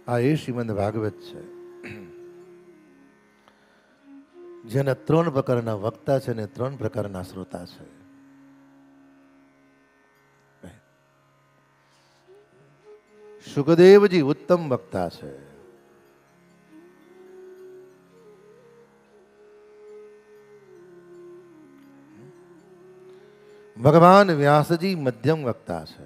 આ એ શ્રીમદ ભાગવત છે જેના 3 પ્રકારના વક્તા છે અને 3 પ્રકારના શ્રોતા છે. સુખદેવજી ઉત્તમ વક્તા છે. ભગવાન વ્યાસજી મધ્યમ વક્તા છે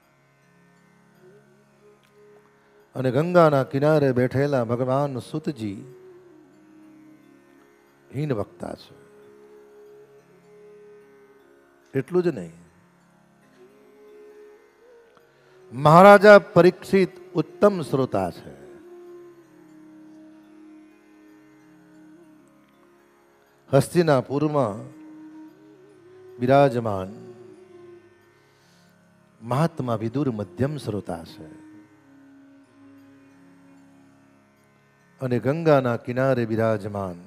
અને ગંગાના કિનારે બેઠેલા ભગવાન સુતજી હીન વક્તા છે. એટલું જ નહીં, મહારાજા પરીક્ષિત ઉત્તમ શ્રોતા છે. હસ્તિનાપુરમાં બિરાજમાન મહાત્મા વિદુર મધ્યમ શ્રોતા છે અને ગંગાના કિનારે બિરાજમાન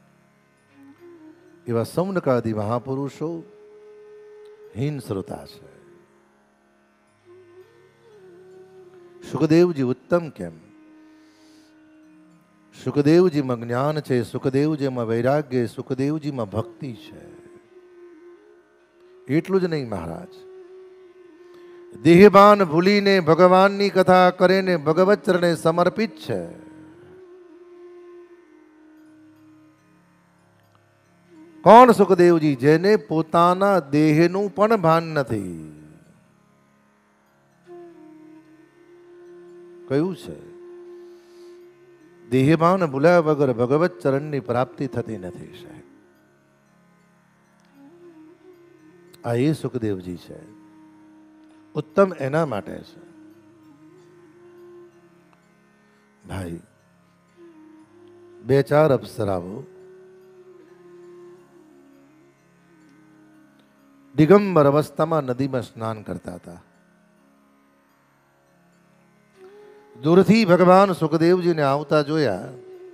એવા સૌનકાદિ મહાપુરુષો હીન શ્રોતા છે. સુખદેવજી ઉત્તમ કેમ? સુખદેવજીમાં જ્ઞાન છે, સુખદેવજીમાં વૈરાગ્ય, સુખદેવજીમાં ભક્તિ છે. એટલું જ નહીં, મહારાજ દેહભાન ભૂલીને ભગવાનની કથા કરે ને ભગવત ચરણે સમર્પિત છે. કોણ સુખદેવજી? જેને પોતાના દેહનું પણ ભાન નથી. કયું છે? દેહભાન ભૂલ્યા વગર ભગવત ચરણની પ્રાપ્તિ થતી નથી સાહેબ. આ એ સુખદેવજી છે. ઉત્તમ એના માટે છે ભાઈ. 2-4 અપ્સરાઓ દિગંબર અવસ્થામાં નદીમાં સ્નાન કરતા હતા. દૂરથી ભગવાન સુખદેવજીને આવતા જોયા.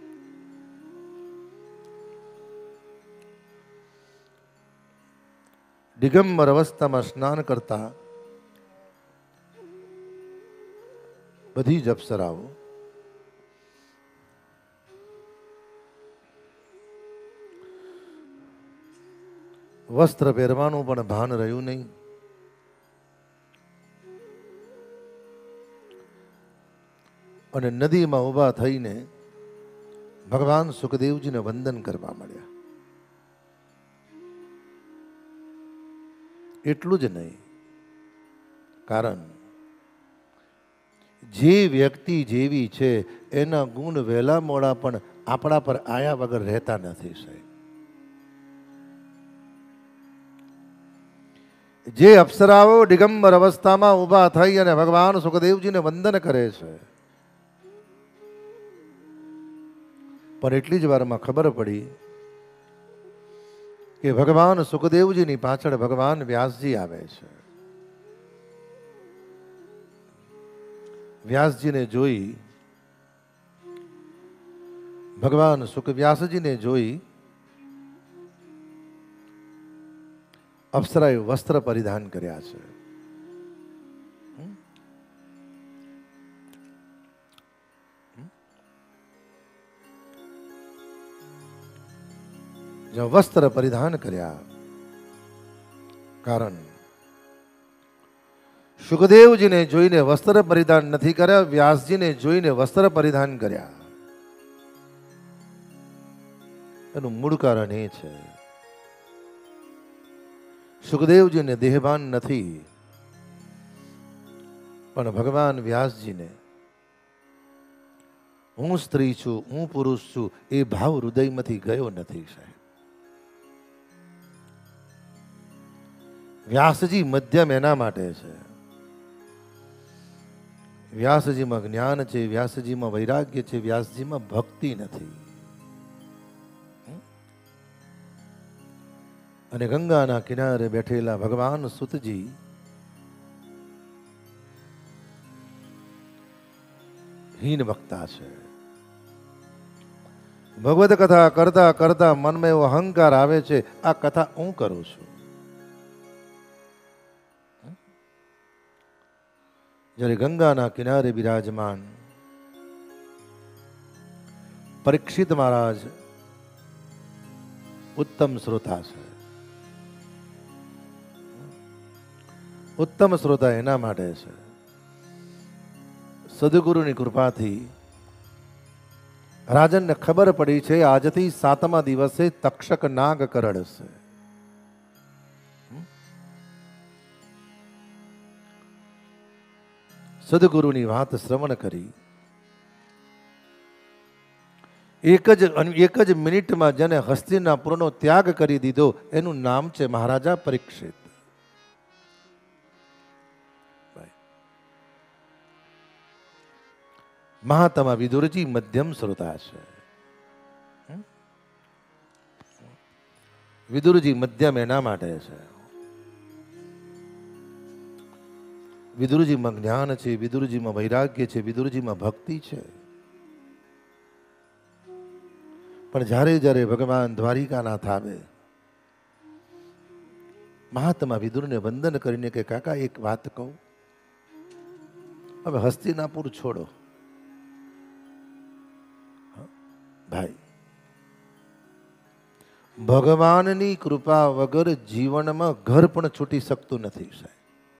દિગંબર અવસ્થામાં સ્નાન કરતા બધી જ અપ્સરાઓ વસ્ત્ર પહેરવાનું પણ ભાન રહ્યું નહીં. અને નદીમાં ઊભા થઈને ભગવાન સુખદેવજીને વંદન કરવા મળ્યા. એટલું જ નહીં, કારણ જે વ્યક્તિ જેવી છે એના ગુણ વહેલા મોડા પણ આપણા પર આયા વગર રહેતા નથી સાહેબ. જે અપ્સરાઓ દિગંબર અવસ્થામાં ઊભા થઈ અને ભગવાન સુખદેવજીને વંદન કરે છે, પણ એટલી જ વારમાં ખબર પડી કે ભગવાન સુખદેવજીની પાછળ ભગવાન વ્યાસજી આવે છે. વ્યાસજીને જોઈ, ભગવાન વ્યાસજીને જોઈ અપ્સરાએ વસ્ત્ર પરિધાન કર્યા છે. જો વસ્ત્ર પરિધાન કર્યા, કારણ સુખદેવજીને જોઈને વસ્ત્ર પરિધાન નથી કર્યા, વ્યાસજીને જોઈને વસ્ત્ર પરિધાન કર્યા. એનું મૂળ કારણ એ છે સુખદેવજીને દેહભાન નથી, પણ ભગવાન વ્યાસજીને હું સ્ત્રી છું, હું પુરુષ છું એ ભાવ હૃદયમાંથી ગયો નથી સાહેબ. વ્યાસજી મધ્યમ એના માટે છે. વ્યાસજીમાં જ્ઞાન છે, વ્યાસજીમાં વૈરાગ્ય છે, વ્યાસજીમાં ભક્તિ નથી. અને ગંગાના કિનારે બેઠેલા ભગવાન સુતજી હીન વક્તા છે. ભગવદ કથા કરતા કરતા મનમાં એવો અહંકાર આવે છે, આ કથા હું કરું છું. જ્યારે ગંગાના કિનારે બિરાજમાન પરીક્ષિત મહારાજ ઉત્તમ શ્રોતા છે. ઉત્તમ શ્રોતા એના માટે છે, સદગુરુની કૃપાથી રાજનને ખબર પડી છે આજથી 7મા દિવસે તક્ષક નાગ કરડશે. સદગુરુની વાત શ્રવણ કરી એક જ મિનિટમાં જેને હસ્તિનાપુરનો ત્યાગ કરી દીધો એનું નામ છે મહારાજા પરીક્ષિત. મહાત્મા વિદુરજી મધ્યમ શ્રોતા છે. વિદુરજી મધ્યમ એના માટે છે, વિદુરજીમાં જ્ઞાન છે, વિદુરજીમાં વૈરાગ્ય છે, વિદુરજીમાં ભક્તિ છે. પણ જ્યારે જ્યારે ભગવાન દ્વારિકાનાથ આવે, મહાત્મા વિદુરને વંદન કરીને કે કાકા એક વાત કહું, હવે હસ્તિનાપુર છોડો ભાઈ, ભગવાનની કૃપા વગર જીવનમાં ઘર પણ છૂટી શકતું નથી સાહેબ.